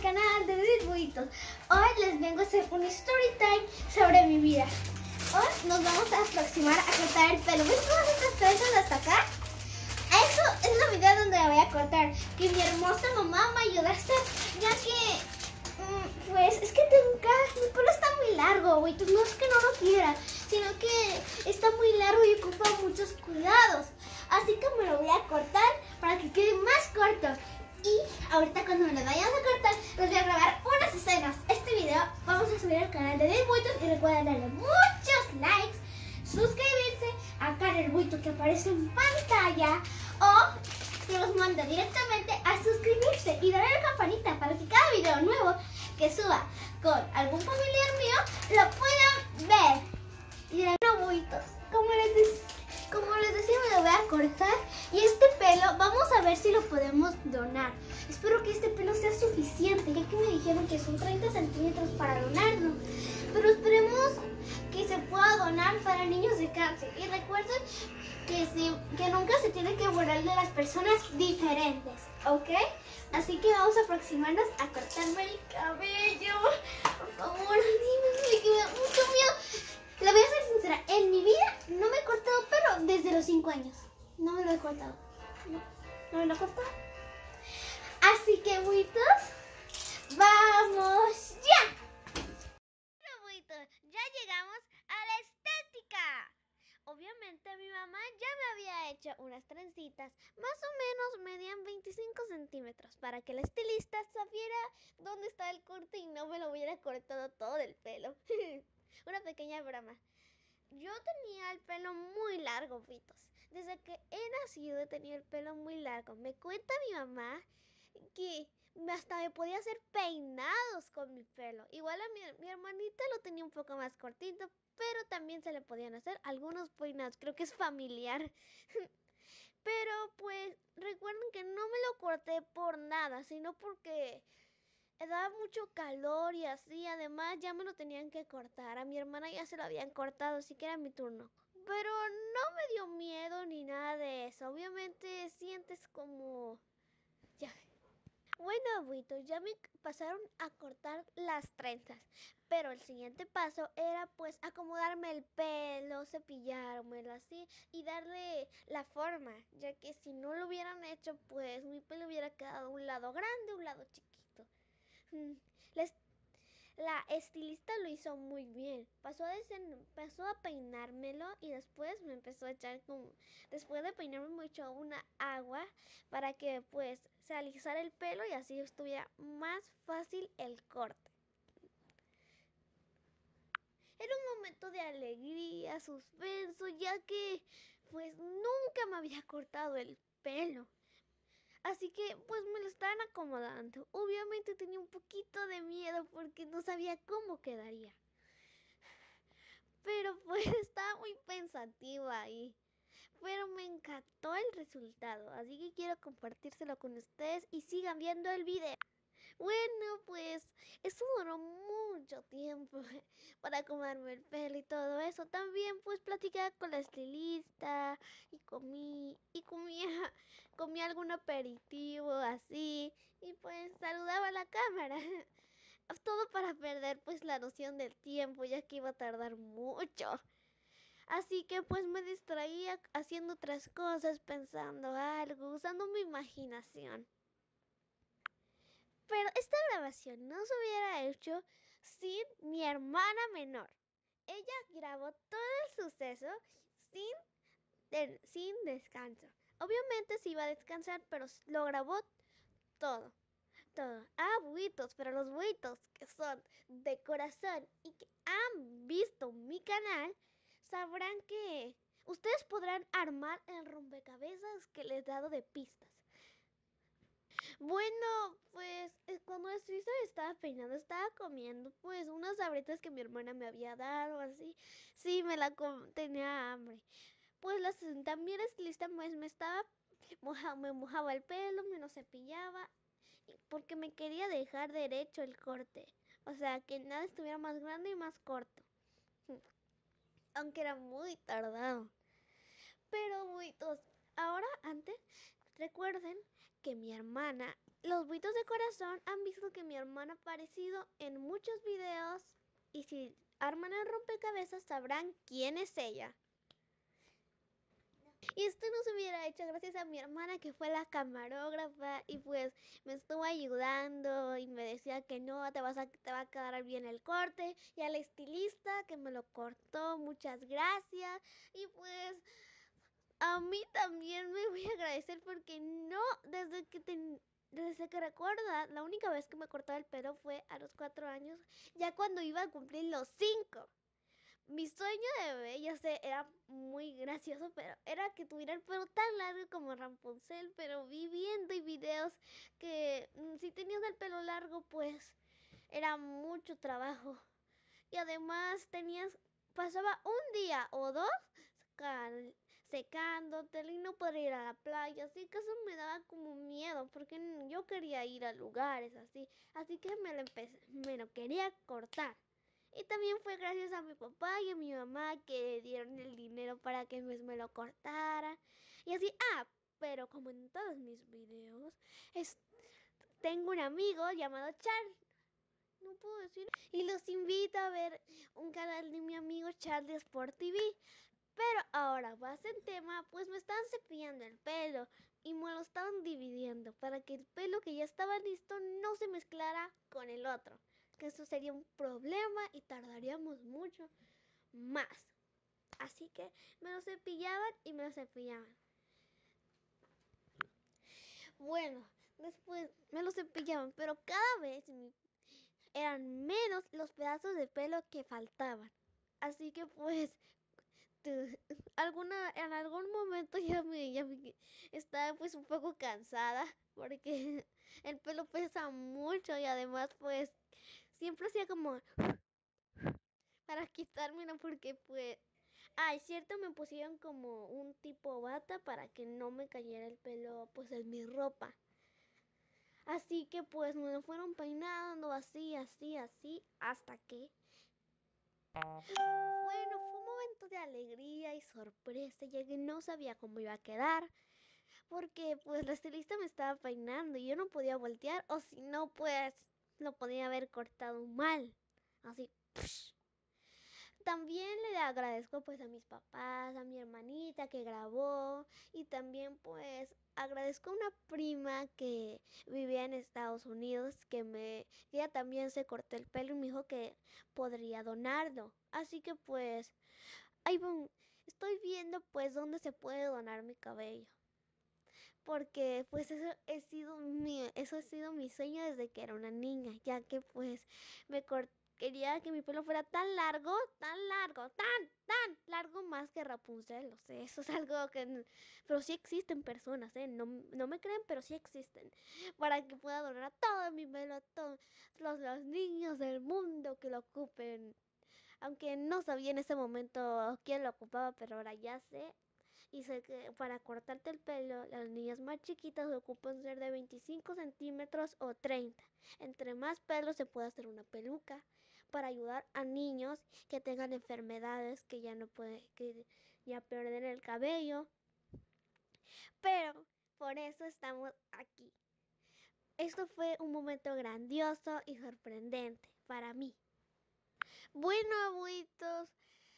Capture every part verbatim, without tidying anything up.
canal de Buitos. Hoy les vengo a hacer un story time sobre mi vida. Hoy nos vamos a aproximar a cortar el pelo. ¿Ves todas estas trenzas hasta acá? Eso es la video donde la voy a cortar. Que mi hermosa mamá me ayuda a hacer, ya que, mmm, pues, es que tengo, mi pelo está muy largo, Buitos. No es que no lo quiera, sino que está muy largo y ocupa muchos cuidados. Así que me lo voy a cortar para que quede más corto. Y ahorita cuando me lo vayamos a cortar, les voy a grabar unas escenas. Este video vamos a subir al canal de Karel Buitos y recuerden darle muchos likes, suscribirse a Karel Buitos que aparece en pantalla, o que los mando directamente a suscribirse y darle a la campanita para que cada video nuevo que suba con algún familiar mío lo puedan ver. Y dirán, no, Buitos, como les decía, como les decía, me lo voy a cortar. Y este pelo, vamos a ver si lo podemos donar. Espero que este pelo sea suficiente, ya que me dijeron que son treinta centímetros para donarlo. Pero esperemos que se pueda donar para niños de cáncer. Y recuerden que, si, que nunca se tiene que burlar de las personas diferentes, ¿ok? Así que vamos a aproximarnos a cortarme el cabello. Por favor, dime que me da mucho miedo. Le voy a ser sincera, en mi vida no me he cortado pelo desde los cinco años. No me lo he cortado. No, no me lo he cortado. Así que, Buitos, ¡vamos ya! Bueno, Buitos, ya llegamos a la estética. Obviamente mi mamá ya me había hecho unas trencitas, más o menos medían veinticinco centímetros, para que el estilista sabiera dónde está el corte y no me lo hubiera cortado todo el pelo. Una pequeña broma. Yo tenía el pelo muy largo, Buitos. Desde que he nacido he tenido el pelo muy largo. Me cuenta mi mamá que hasta me podía hacer peinados con mi pelo. Igual a mi, mi hermanita lo tenía un poco más cortito, pero también se le podían hacer algunos peinados. Creo que es familiar. Pero pues recuerden que no me lo corté por nada, sino porque daba mucho calor y así. Además ya me lo tenían que cortar. A mi hermana ya se lo habían cortado, así que era mi turno. Pero no me dio miedo ni nada de eso. Obviamente sientes como... Ya. Bueno, Buitos, ya me pasaron a cortar las trenzas. Pero el siguiente paso era pues acomodarme el pelo, cepillármelo así y darle la forma. Ya que si no lo hubieran hecho, pues mi pelo hubiera quedado un lado grande, un lado chiquito. Les... La estilista lo hizo muy bien. Pasó a, desen... Pasó a peinármelo y después me empezó a echar como... Después de peinarme mucho una agua para que pues se alisara el pelo y así estuviera más fácil el corte. Era un momento de alegría, suspenso, ya que pues nunca me había cortado el pelo. Así que pues me lo estaban acomodando. Obviamente tenía un poquito de miedo porque no sabía cómo quedaría. Pero pues estaba muy pensativa ahí. Pero me encantó el resultado. Así que quiero compartírselo con ustedes y sigan viendo el video. Bueno, pues eso duró mucho tiempo para acomodarme el pelo y todo eso. También pues platicaba con la estilista y comí y comía, comía algún aperitivo así y pues saludaba a la cámara. Todo para perder pues la noción del tiempo, ya que iba a tardar mucho. Así que pues me distraía haciendo otras cosas, pensando algo, usando mi imaginación. Pero esta grabación no se hubiera hecho sin mi hermana menor. Ella grabó todo el suceso sin, de, sin descanso. Obviamente se iba a descansar, pero lo grabó todo. Todo. Ah, Buitos, pero los Buitos que son de corazón y que han visto mi canal sabrán que ustedes podrán armar el rompecabezas que les he dado de pistas. Bueno, pues cuando Suiza estaba peinando, estaba comiendo pues unas sabritas que mi hermana me había dado, así. Sí, me la tenía hambre. Pues la también estilista pues me estaba moja, me mojaba el pelo, me lo cepillaba porque me quería dejar derecho el corte. O sea, que nada estuviera más grande y más corto. Aunque era muy tardado. Pero Buitos, ahora antes recuerden que mi hermana los buitos de corazón han visto que mi hermana ha aparecido en muchos videos y si arman el rompecabezas sabrán quién es ella. Y esto no se hubiera hecho gracias a mi hermana que fue la camarógrafa y pues me estuvo ayudando y me decía que no, te, vas a, te va a quedar bien el corte. Y a la estilista que me lo cortó, muchas gracias. Y pues a mí también me voy a agradecer porque no, desde que te, desde que recuerda, la única vez que me cortaba el pelo fue a los cuatro años, ya cuando iba a cumplir los cinco. Mi sueño de bebé, ya sé, era muy gracioso, pero era que tuviera el pelo tan largo como Rapunzel, pero vi viendo y videos que mmm, si tenías el pelo largo, pues era mucho trabajo. Y además tenías, pasaba un día o dos cal, secándote y no podía ir a la playa, así que eso me daba como miedo, porque yo quería ir a lugares así, así que me lo empecé, me lo quería cortar. Y también fue gracias a mi papá y a mi mamá que dieron el dinero para que me, me lo cortara. Y así, ah, pero como en todos mis videos, es, tengo un amigo llamado Charles. No puedo decir. Y los invito a ver un canal de mi amigo Charlie Sport T V. Pero ahora vas en tema, pues me estaban cepillando el pelo y me lo estaban dividiendo para que el pelo que ya estaba listo no se mezclara con el otro. Que eso sería un problema y tardaríamos mucho más. Así que me lo cepillaban y me lo cepillaban. Bueno, después me lo cepillaban, pero cada vez eran menos los pedazos de pelo que faltaban. Así que pues alguna en algún momento ya me, ya me estaba pues un poco cansada porque el pelo pesa mucho y además pues siempre hacía como para quitármelo porque pues ah, es cierto, me pusieron como un tipo bata para que no me cayera el pelo pues en mi ropa. Así que pues me lo fueron peinando así, así, así, hasta que bueno, fue un momento de alegría y sorpresa, ya que no sabía cómo iba a quedar, porque pues la estilista me estaba peinando y yo no podía voltear, o si no, pues lo podía haber cortado mal, así. Psh. También le agradezco pues a mis papás, a mi hermanita que grabó y también pues agradezco a una prima que vivía en Estados Unidos que me que ella también se cortó el pelo y me dijo que podría donarlo. Así que pues ahí estoy viendo pues dónde se puede donar mi cabello. Porque pues eso he sido mi, eso ha sido mi sueño desde que era una niña, ya que pues me corté quería que mi pelo fuera tan largo, tan largo, tan, tan largo más que Rapunzel, lo sé, eso es algo que... Pero sí existen personas, ¿eh? No, no me creen, pero sí existen. Para que pueda donar a todo mi pelo, a todos los, los niños del mundo que lo ocupen. Aunque no sabía en ese momento quién lo ocupaba, pero ahora ya sé. Y sé que para cortarte el pelo, las niñas más chiquitas ocupan ser de veinticinco centímetros o treinta. Entre más pelo se puede hacer una peluca para ayudar a niños que tengan enfermedades que ya no pueden, que ya pierden el cabello. Pero por eso estamos aquí. Esto fue un momento grandioso y sorprendente para mí. Bueno, abuelitos,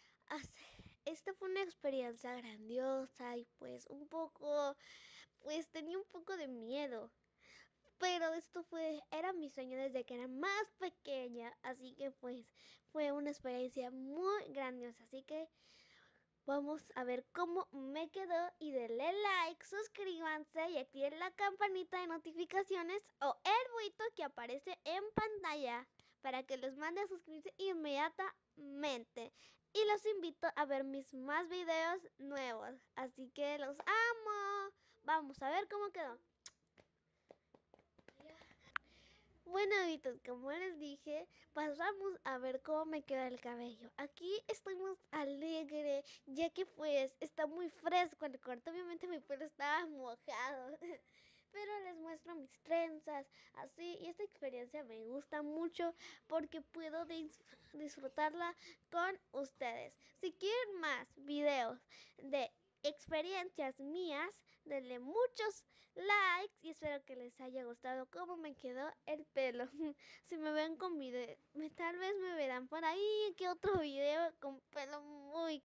esta fue una experiencia grandiosa y pues un poco, pues tenía un poco de miedo. Pero esto fue, era mi sueño desde que era más pequeña, así que pues fue una experiencia muy grandiosa. Así que vamos a ver cómo me quedó y denle like, suscríbanse y activen la campanita de notificaciones o el buito que aparece en pantalla para que les mande a suscribirse inmediatamente. Y los invito a ver mis más videos nuevos. Así que los amo. Vamos a ver cómo quedó. Bueno, amiguitos, como les dije, pasamos a ver cómo me queda el cabello. Aquí estoy muy alegre, ya que pues está muy fresco el corte. Obviamente mi pelo estaba mojado, pero les muestro mis trenzas, así. Y esta experiencia me gusta mucho porque puedo dis disfrutarla con ustedes. Si quieren más videos de experiencias mías, denle muchos likes y espero que les haya gustado cómo me quedó el pelo. Si me ven con video, me- tal vez me verán por ahí que otro video con pelo muy